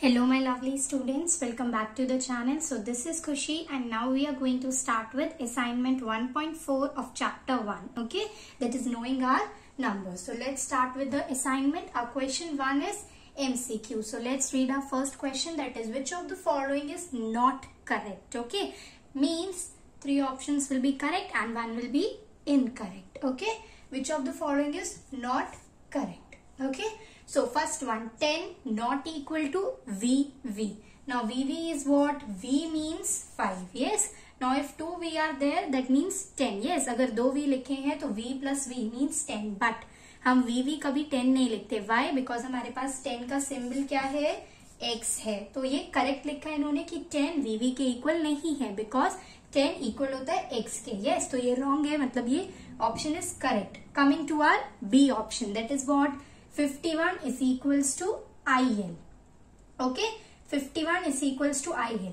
Hello my lovely students, welcome back to the channel. So this is Khushi and now we are going to start with assignment 1.4 of chapter 1. Okay, that is knowing our numbers. So let's start with the assignment. Our question 1 is MCQ. So let's read our first question, that is which of the following is not correct. Okay, means 3 options will be correct and 1 will be incorrect. Okay, which of the following is not correct. Okay, so first one, 10 not equal to VV. Now VV is what? V means 5. Yes. Now if 2V are there, that means 10. Yes. अगर 2V लिखे हैं तो V plus V means 10. But हम VV कभी 10 नहीं लिखते. Why? Because हमारे पास 10 का सिंबल क्या है? X है. तो ये करेक्ट लिखा है इन्होंने कि 10 VV के इक्वल नहीं है. Because 10 इक्वल होता है X के. Yes. तो ये रॉन्ग है. मतलब ये option is correct. Coming to our B option. That is what? 51 is equals to IL. Okay, 51 is equals to IL.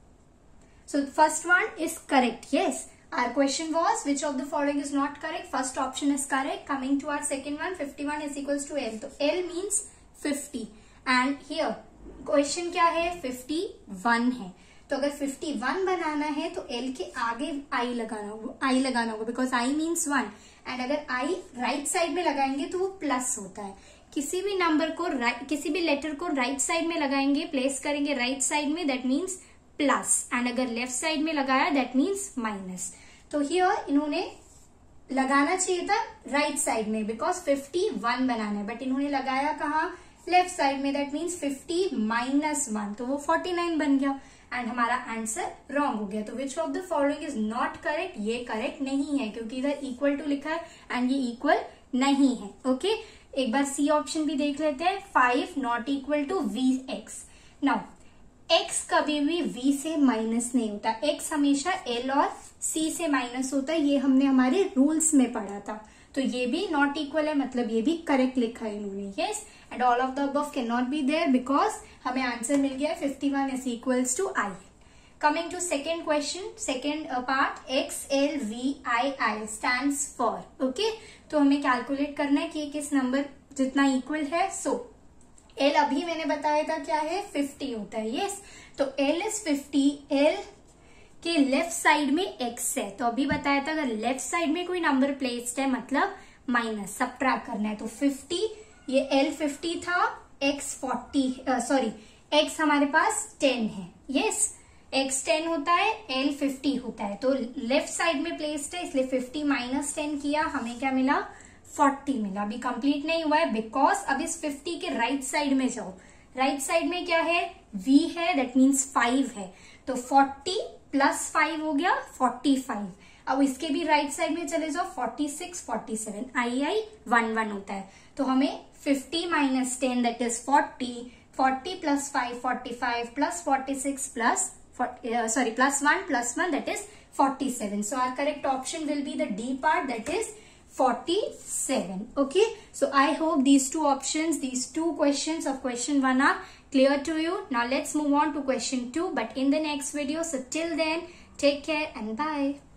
So first one is correct. Yes, our question was which of the following is not correct. First option is correct. Coming to our second one, 51 is equals to L. So L means 50 and here question क्या है? 51 है. तो अगर 51 बनाना है तो L के आगे I लगाना होगा because I means 1 एंड अगर I राइट साइड में लगाएंगे तो वो प्लस होता है. किसी भी नंबर को किसी भी लेटर को राइट साइड में लगाएंगे, प्लेस करेंगे राइट साइड में, दैट मीन्स प्लस एंड अगर लेफ्ट साइड में लगाया दैट मीन्स माइनस. तो हियर इन्होंने लगाना चाहिए था राइट साइड में बिकॉज 51 बनाना है, बट इन्होंने लगाया कहाँ? लेफ्ट साइड में. दैट मीन्स 50 माइनस 1 तो वो 49 बन गया एंड हमारा आंसर रॉन्ग हो गया. तो which of the following is not correct? ये करेक्ट नहीं है क्योंकि इधर इक्वल टू लिखा है एंड ये इक्वल नहीं है. ओके, एक बार सी ऑप्शन भी देख लेते हैं. 5 not equal to VX. Now X कभी भी V से माइनस नहीं होता. X हमेशा L और C से माइनस होता है. ये हमने हमारे रूल्स में पढ़ा था. तो ये भी नॉट इक्वल है, मतलब ये भी करेक्ट लिखा है इन्होंने. Yes, and all of the above can not be there because हमें आंसर मिल गया 51 is equals to I. Coming to second question, second part, XLVII stands for. Okay, तो हमें कैलकुलेट करना है कि किस नंबर जितना इक्वल है. सो L अभी मैंने बताया था क्या है? 50 होता है. यस, तो L इज 50. L के लेफ्ट साइड में X है. तो अभी बताया था अगर लेफ्ट साइड में कोई नंबर प्लेस्ड है मतलब माइनस सब्ट्रैक्ट करना है. तो 50, ये L 50 था, X 40 X हमारे पास 10 है. यस, X 10 होता है, L 50 होता है. तो लेफ्ट साइड में प्लेस्ड है इसलिए 50 माइनस 10 किया, हमें क्या मिला? 40 मिला. अभी कंप्लीट नहीं हुआ है बिकॉज अब इस 50 के राइट साइड में जाओ. राइट साइड में क्या है? V है, दैट मीन्स 5 है. तो 40 प्लस 5 हो गया 45. अब इसके भी राइट साइड में चले जाओ, 46 47 I 1 होता है. तो हमें 50 minus 10 that is 40 plus 5 45 plus 46 plus plus 1 that is 47. So our correct option will be the D part, that is 47. Okay, so I hope these two questions of question 1 are clear to you. Now let's move on to question 2 but in the next video. So till then, take care and bye.